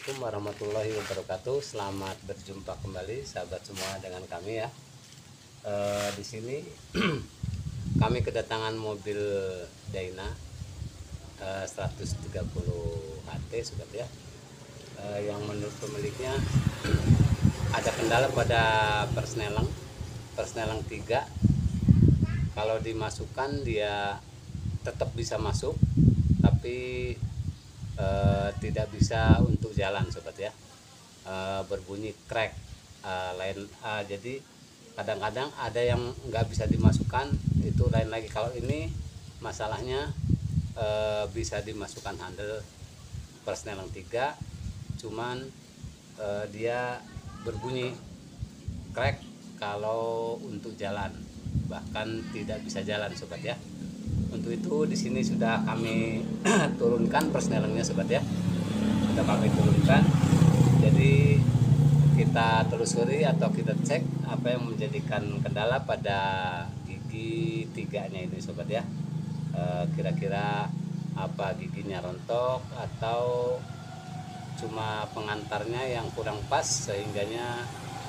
Assalamualaikum warahmatullahi wabarakatuh. Selamat berjumpa kembali sahabat semua dengan kami ya. Di sini kami kedatangan mobil Dyna 130 HT sobat ya. Yang menurut pemiliknya ada kendala pada persneling 3. Kalau dimasukkan dia tetap bisa masuk, tapi tidak bisa untuk jalan sobat ya. Berbunyi crack jadi kadang-kadang ada yang nggak bisa dimasukkan, itu lain lagi. Kalau ini masalahnya bisa dimasukkan handle persneling 3, cuman dia berbunyi crack kalau untuk jalan, bahkan tidak bisa jalan sobat ya. Untuk itu di sini sudah kami turunkan persnelingnya sobat ya. Sudah kami turunkan. Jadi kita telusuri atau kita cek apa yang menjadikan kendala pada gigi 3-nya ini sobat ya. Kira-kira apa giginya rontok atau cuma pengantarnya yang kurang pas sehingganya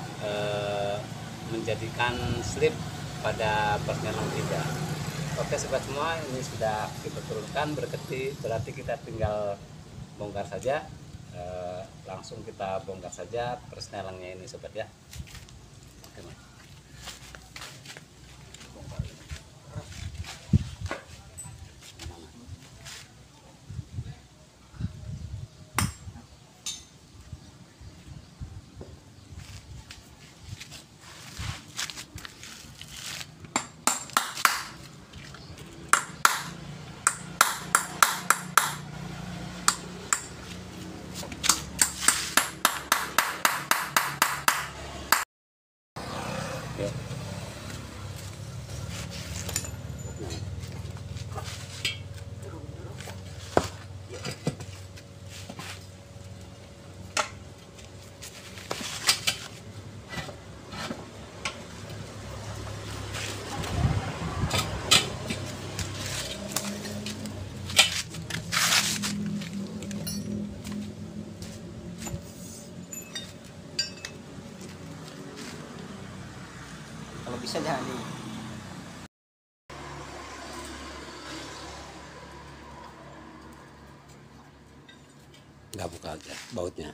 menjadikan slip pada persneling 3. Oke sobat semua, ini sudah kita turunkan, berarti kita tinggal bongkar saja. Langsung kita bongkar saja persnelingnya ini sobat ya. Oke, Mas. Oke. Kalau bisa jangan nih. Nggak buka aja bautnya.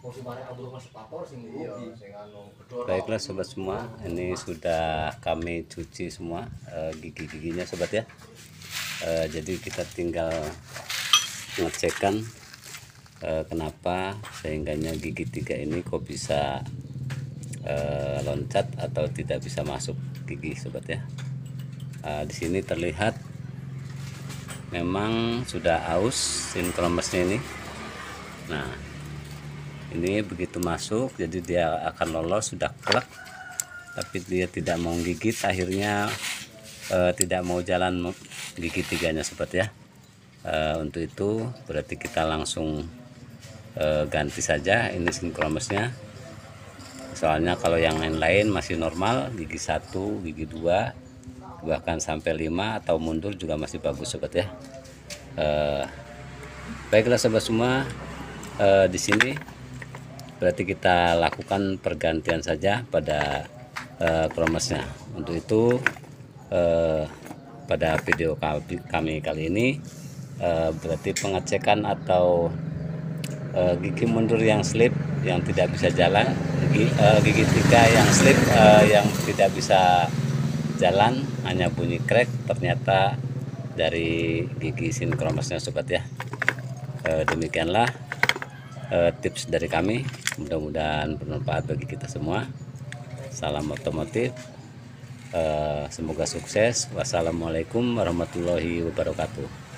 Baiklah sobat semua, ini sudah kami cuci semua gigi-giginya sobat ya. Jadi kita tinggal ngecekkan kenapa sehingganya gigi 3 ini kok bisa loncat atau tidak bisa masuk gigi sobat ya. Di sini terlihat memang sudah aus sinkromesnya ini. Nah, ini begitu masuk jadi dia akan lolos, sudah klek, tapi dia tidak mau gigit, akhirnya tidak mau jalan gigi 3-nya sobat ya. Untuk itu berarti kita langsung ganti saja ini sinkromesnya. Soalnya kalau yang lain masih normal, gigi 1, gigi 2, bahkan sampai 5 atau mundur juga masih bagus sobat ya. Baiklah sobat semua, di sini berarti kita lakukan pergantian saja pada kromesnya. Untuk itu pada video kami kali ini berarti pengecekan atau gigi mundur yang slip yang tidak bisa jalan, gigi 3 yang slip yang tidak bisa jalan, hanya bunyi crack, ternyata dari gigi sinkromesnya sobat ya. Demikianlah tips dari kami, mudah-mudahan bermanfaat bagi kita semua. Salam otomotif, semoga sukses. Wassalamualaikum warahmatullahi wabarakatuh.